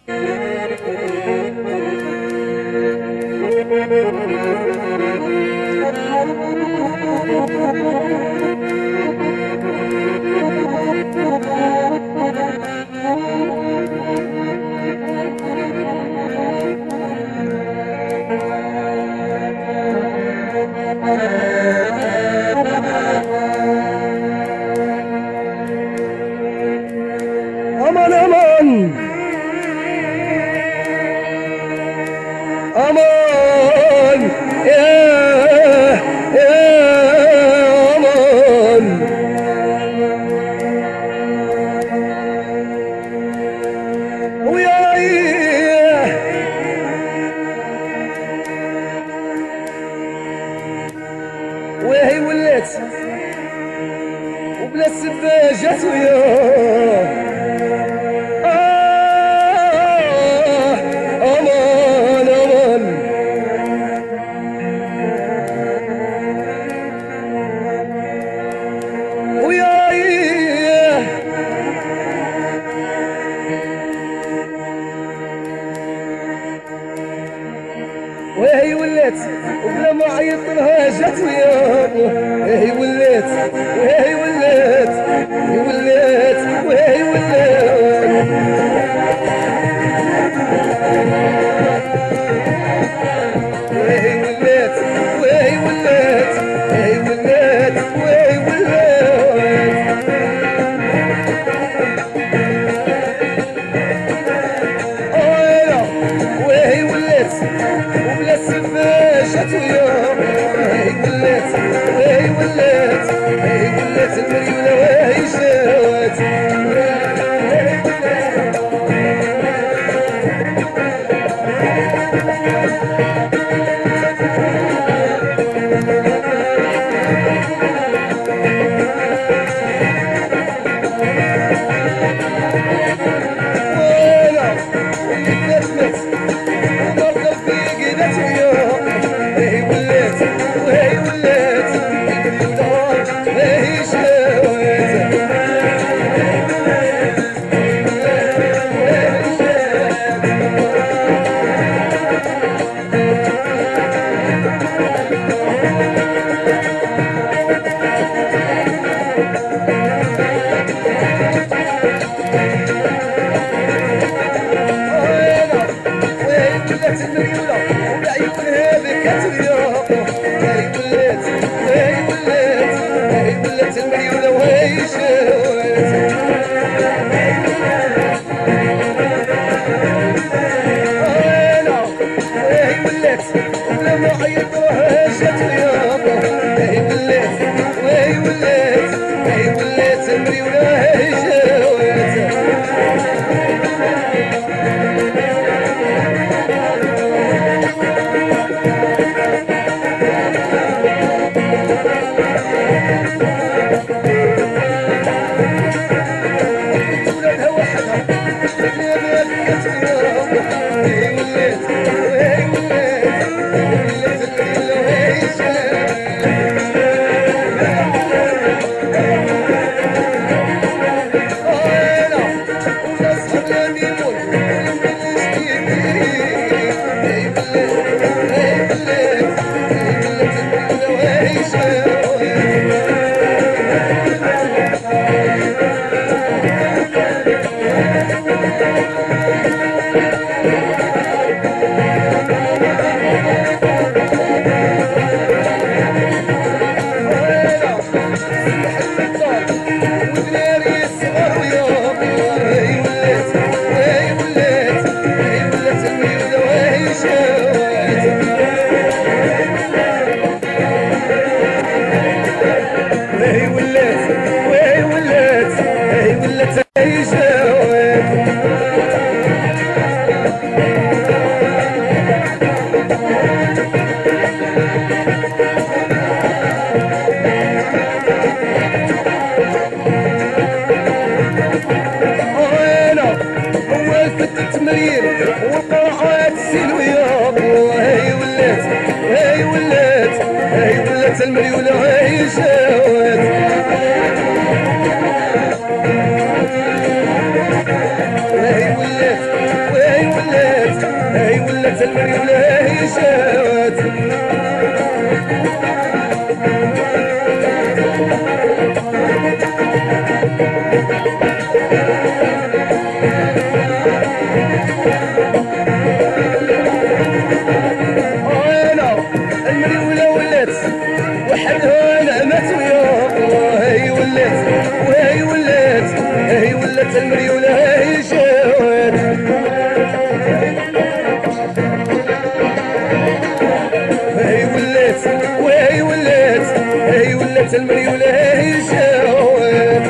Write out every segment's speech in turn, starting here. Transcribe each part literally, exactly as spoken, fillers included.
امان امان امان يا يا امان ويا وهي ولات وبلا سفاجات وياه وهي ولات وبلا ما عيط لها جات وياه وهي ولات وهي ولات وهي ولات وهي ولات وهي ولات وهي ولات وهي ولات وهي ولات وهي ولات وبلا سفاجات وياه وهي ولات وهي ولات وهي ولات المريولة وهي جات المريولة وهي شاوت وهي ولات وهي ولات المريولة هي شات. المريولة ولات وحدها نعمة ويا هي ولات وهي ولات هي ولات المريولة هي شات. هي ولات وهي ولات هي ولات المريولة هي شات.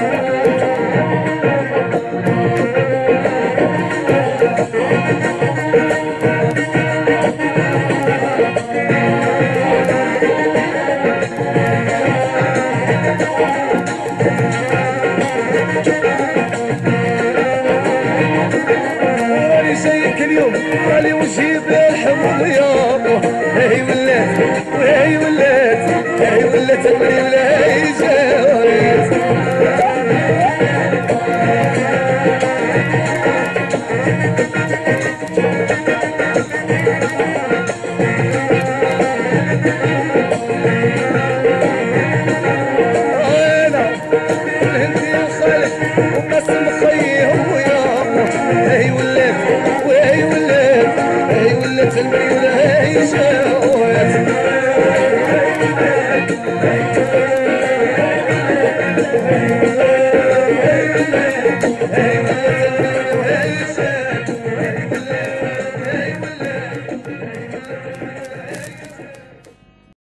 اليوم راني وجهي بالحمل يابا. هي ولات وهي ولات هي ولات المريولة هي جات. انا الهندي يا خالد وبس مخيهم ويابا. هي ولات وهي ولات هي ولات المريولة هي شات.